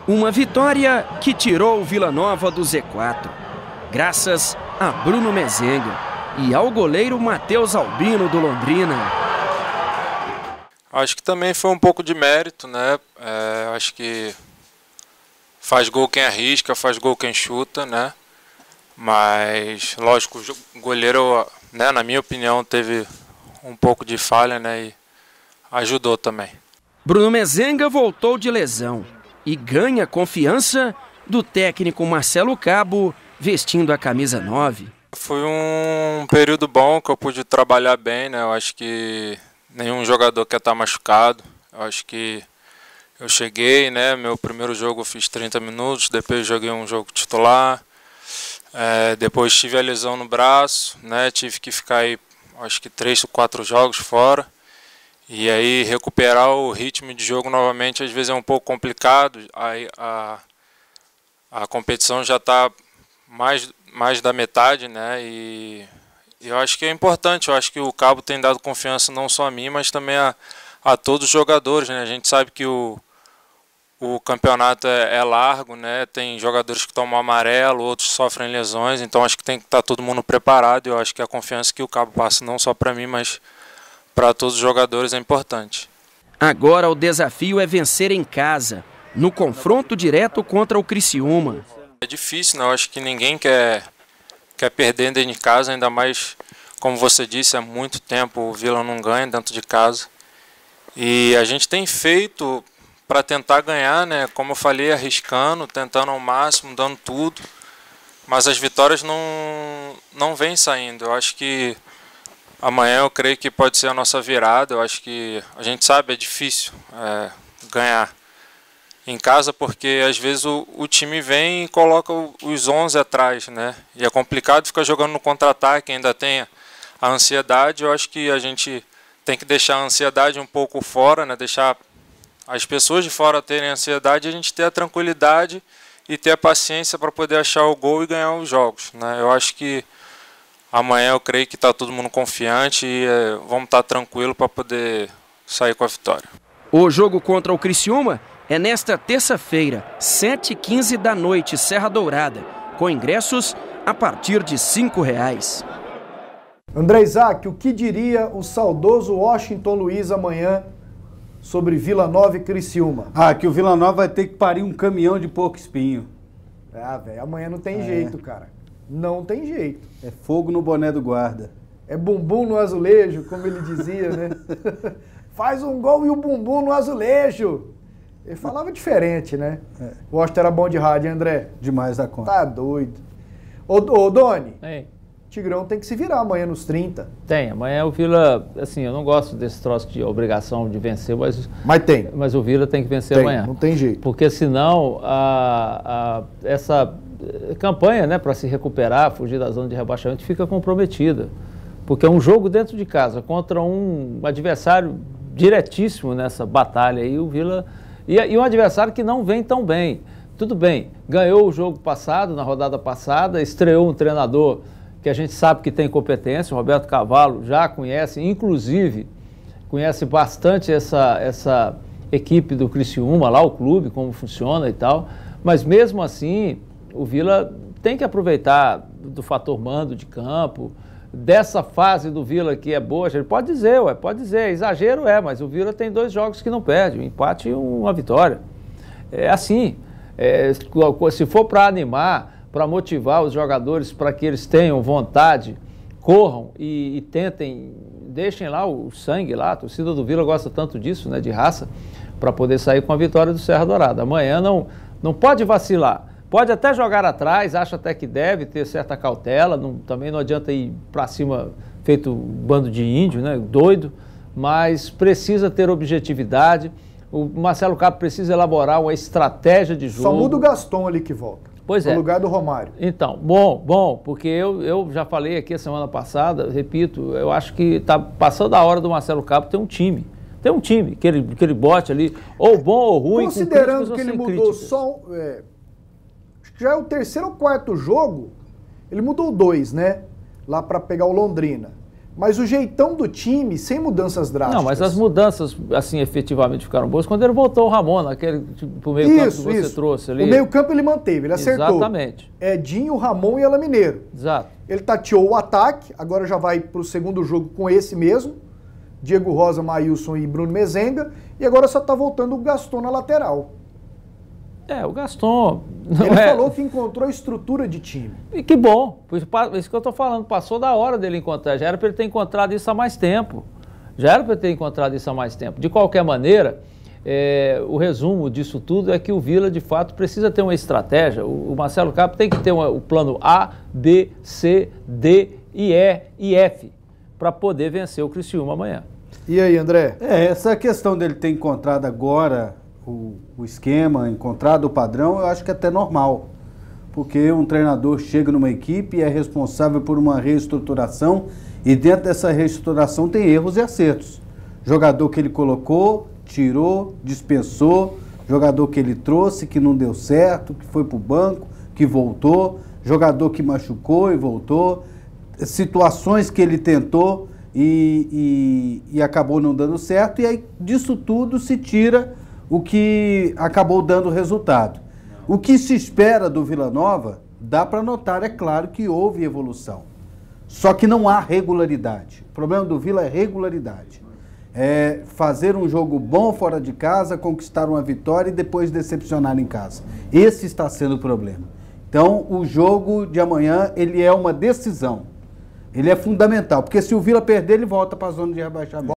Uma vitória que tirou o Vila Nova do Z4, graças a Bruno Mezenga e ao goleiro Matheus Albino do Londrina. Acho que também foi um pouco de mérito, né? Acho que faz gol quem arrisca, faz gol quem chuta, né? Mas, lógico, o goleiro, né, na minha opinião, teve um pouco de falha, né? E ajudou também. Bruno Mezenga voltou de lesão e ganha confiança do técnico Marcelo Cabo, vestindo a camisa 9. Foi um período bom que eu pude trabalhar bem, né? Eu acho que nenhum jogador quer estar machucado. Eu acho que eu cheguei, né? Meu primeiro jogo eu fiz 30 minutos, depois joguei um jogo titular. Depois tive a lesão no braço, né? Tive que ficar aí, acho que 3 ou 4 jogos fora. E aí recuperar o ritmo de jogo novamente às vezes é um pouco complicado. Aí a competição já está mais da metade, né? E eu acho que é importante. Eu acho que o Cabo tem dado confiança não só a mim, mas também a todos os jogadores, né? A gente sabe que o campeonato é largo, né? Tem jogadores que tomam amarelo, outros sofrem lesões. Então acho que tem que estar todo mundo preparado. Eu acho que a confiança que o Cabo passa não só para mim, mas para todos os jogadores é importante. Agora o desafio é vencer em casa, no confronto direto contra o Criciúma. É difícil, né? Eu acho que ninguém quer perder dentro de casa, ainda mais, como você disse, há muito tempo o Vila não ganha dentro de casa. E a gente tem feito para tentar ganhar, né? Como eu falei, arriscando, tentando ao máximo, dando tudo. Mas as vitórias não vêm saindo. Eu acho que amanhã eu creio que pode ser a nossa virada. Eu acho que a gente sabe, é difícil ganhar em casa, porque às vezes o time vem e coloca os 11 atrás, né? E é complicado ficar jogando no contra-ataque, ainda tem a ansiedade. Eu acho que a gente tem que deixar a ansiedade um pouco fora, né? Deixar as pessoas de fora terem ansiedade e a gente ter a tranquilidade e ter a paciência para poder achar o gol e ganhar os jogos, né? Eu acho que amanhã eu creio que está todo mundo confiante e vamos estar tranquilo para poder sair com a vitória. O jogo contra o Criciúma é nesta terça-feira, 7h15 da noite, Serra Dourada, com ingressos a partir de R$ 5,00. André Isaac, o que diria o saudoso Washington Luiz amanhã sobre Vila Nova e Criciúma? Que o Vila Nova vai ter que parir um caminhão de porco espinho. Velho, amanhã não tem jeito, cara. Não tem jeito. É fogo no boné do guarda. É bumbum no azulejo, como ele dizia, né? Faz um gol e o bumbum no azulejo. Ele falava diferente, né? O Washington era bom de rádio, André? Demais da conta. Tá doido. Ô Doni, Ei. Tigrão tem que se virar amanhã nos 30. Tem, amanhã o Vila, assim, eu não gosto desse troço de obrigação de vencer, mas tem. Mas o Vila tem que vencer amanhã. Não tem jeito. Porque senão essa campanha, né, para se recuperar, fugir da zona de rebaixamento, fica comprometida. Porque é um jogo dentro de casa contra um adversário diretíssimo nessa batalha aí, o Vila. E um adversário que não vem tão bem. Tudo bem, ganhou o jogo passado, na rodada passada, estreou um treinador que a gente sabe que tem competência, o Roberto Cavalo já conhece, inclusive conhece bastante essa equipe do Criciúma, lá o clube, como funciona e tal, mas mesmo assim o Vila tem que aproveitar do fator mando de campo, dessa fase do Vila que é boa, a gente pode dizer, exagero mas o Vila tem 2 jogos que não perde, um empate e uma vitória. É assim, se for para animar, para motivar os jogadores, para que eles tenham vontade, corram e tentem, deixem lá o sangue lá, a torcida do Vila gosta tanto disso, né, de raça, para poder sair com a vitória do Serra Dourada. Amanhã não pode vacilar, pode até jogar atrás, acha até que deve ter certa cautela, também não adianta ir para cima feito um bando de índio, né, doido, mas precisa ter objetividade. O Marcelo Cabo precisa elaborar uma estratégia de jogo. Só muda o Gaston ali que volta. Pois é. No lugar do Romário. Então, bom, porque eu já falei aqui a semana passada, repito, eu acho que está passando a hora do Marcelo Cabo ter um time. Tem um time que ele bote ali, ou bom ou ruim. Considerando que ele mudou só... acho que já é o 3º ou 4º jogo, ele mudou 2, né? Lá para pegar o Londrina. Mas o jeitão do time, sem mudanças drásticas. Não, mas as mudanças, assim, efetivamente ficaram boas quando ele voltou o Ramon, naquele pro meio campo que você trouxe ali. O meio campo ele manteve, ele acertou. Exatamente. Edinho, Ramon e Alain Mineiro. Exato. Ele tateou o ataque, agora já vai pro segundo jogo com esse mesmo. Diego Rosa, Maílson e Bruno Mezenga. E agora só tá voltando o Gaston na lateral. O Gaston... Ele falou que encontrou a estrutura de time. E que bom, isso que eu estou falando, passou da hora dele encontrar, já era para ele ter encontrado isso há mais tempo. De qualquer maneira, o resumo disso tudo é que o Vila, de fato, precisa ter uma estratégia. O Marcelo Cabo tem que ter o plano A, B, C, D, E, e F para poder vencer o Criciúma amanhã. E aí, André? Essa questão dele ter encontrado agora o esquema, encontrado o padrão, eu acho que é até normal. Porque um treinador chega numa equipe e é responsável por uma reestruturação, e dentro dessa reestruturação tem erros e acertos. Jogador que ele colocou, tirou, dispensou, jogador que ele trouxe, que não deu certo, que foi para o banco, que voltou, jogador que machucou e voltou, situações que ele tentou e acabou não dando certo, e aí disso tudo se tira o que acabou dando resultado. O que se espera do Vila Nova, dá para notar, é claro que houve evolução. Só que não há regularidade. O problema do Vila é regularidade. É fazer um jogo bom fora de casa, conquistar uma vitória e depois decepcionar em casa. Esse está sendo o problema. Então, o jogo de amanhã, ele é uma decisão. Ele é fundamental, porque se o Vila perder, ele volta para a zona de rebaixamento.